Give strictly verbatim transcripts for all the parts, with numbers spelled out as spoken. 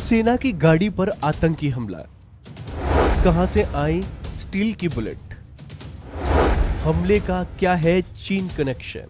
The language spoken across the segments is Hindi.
सेना की गाड़ी पर आतंकी हमला, कहां से आई स्टील की बुलेट, हमले का क्या है चीन कनेक्शन।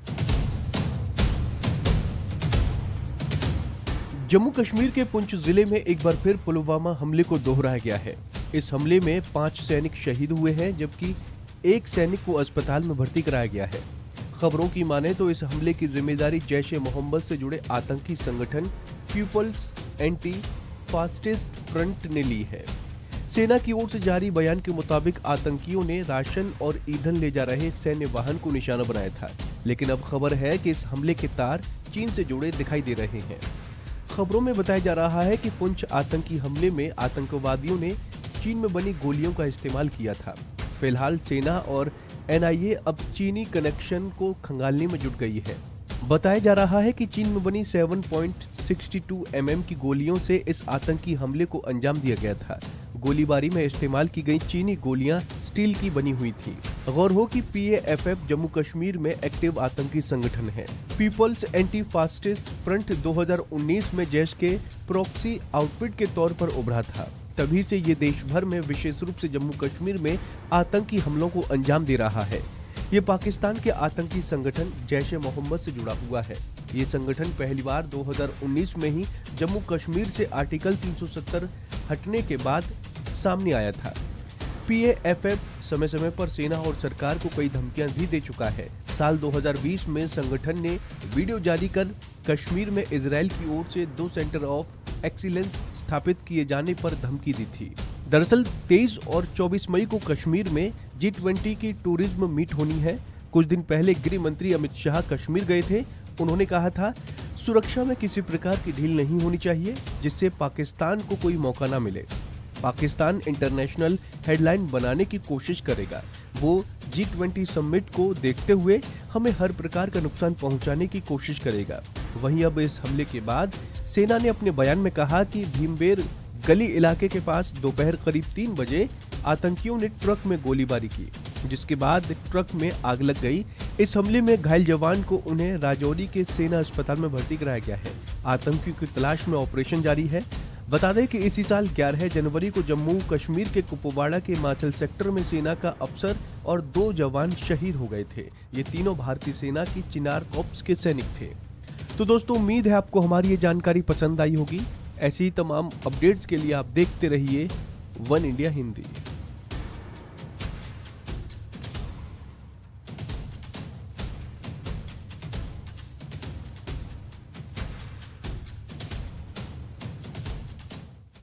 जम्मू कश्मीर के पुंछ जिले में एक बार फिर पुलवामा हमले को दोहराया गया है। इस हमले में पांच सैनिक शहीद हुए हैं, जबकि एक सैनिक को अस्पताल में भर्ती कराया गया है। खबरों की माने तो इस हमले की जिम्मेदारी जैश ए मोहम्मद से जुड़े आतंकी संगठन पीपल्स एंटी फास्टिस्ट फ्रंट ने ली है। सेना की ओर से जारी बयान के मुताबिक आतंकियों ने राशन और ईंधन ले जा रहे सैन्य वाहन को निशाना बनाया था, लेकिन अब खबर है कि इस हमले के तार चीन से जुड़े दिखाई दे रहे हैं। खबरों में बताया जा रहा है कि पुंछ आतंकी हमले में आतंकवादियों ने चीन में बनी गोलियों का इस्तेमाल किया था। फिलहाल सेना और एन आई ए अब चीनी कनेक्शन को खंगालने में जुट गई है। बताया जा रहा है कि चीन में बनी सात पॉइंट छह दो एम एम की गोलियों से इस आतंकी हमले को अंजाम दिया गया था। गोलीबारी में इस्तेमाल की गई चीनी गोलियां स्टील की बनी हुई थी। गौर हो कि P A F F Jammu Kashmir में एक्टिव आतंकी संगठन है। पीपल्स एंटी फास्टिस्ट फ्रंट दो हज़ार उन्नीस में जैश के प्रॉक्सी आउटफिट के तौर पर उभरा था। तभी से ये देश भर में, विशेष रूप से जम्मू कश्मीर में आतंकी हमलों को अंजाम दे रहा है। ये पाकिस्तान के आतंकी संगठन जैश ए मोहम्मद से जुड़ा हुआ है। ये संगठन पहली बार दो हज़ार उन्नीस में ही जम्मू कश्मीर से आर्टिकल तीन सौ सत्तर हटने के बाद सामने आया था। पी ए एफ एफ समय समय पर सेना और सरकार को कई धमकियां भी दे चुका है। साल दो हज़ार बीस में संगठन ने वीडियो जारी कर कश्मीर में इजराइल की ओर से दो सेंटर ऑफ एक्सीलेंस स्थापित किए जाने पर धमकी दी थी। दरअसल तेईस और चौबीस मई को कश्मीर में जी ट्वेंटी की टूरिज्म मीट होनी है। कुछ दिन पहले गृह मंत्री अमित शाह कश्मीर गए थे। उन्होंने कहा था, सुरक्षा में किसी प्रकार की ढील नहीं होनी चाहिए, जिससे पाकिस्तान को कोई मौका ना मिले। पाकिस्तान इंटरनेशनल हेडलाइन बनाने की कोशिश करेगा। वो जी ट्वेंटी समिट को देखते हुए हमें हर प्रकार का नुकसान पहुंचाने की कोशिश करेगा। वहीं अब इस हमले के बाद सेना ने अपने बयान में कहा कि भीमबेर गली इलाके के पास दोपहर करीब तीन बजे आतंकियों ने ट्रक में गोलीबारी की, जिसके बाद ट्रक में आग लग गई। इस हमले में घायल जवान को उन्हें राजौरी के सेना अस्पताल में भर्ती कराया गया है। आतंकियों की तलाश में ऑपरेशन जारी है। बता दें कि इसी साल ग्यारह जनवरी को जम्मू कश्मीर के कुपवाड़ा के माचल सेक्टर में सेना का अफसर और दो जवान शहीद हो गए थे। ये तीनों भारतीय सेना की चिनार कॉर्प्स के सैनिक थे। तो दोस्तों, उम्मीद है आपको हमारी ये जानकारी पसंद आई होगी। ऐसी ही तमाम अपडेट्स के लिए आप देखते रहिए वन इंडिया हिंदी।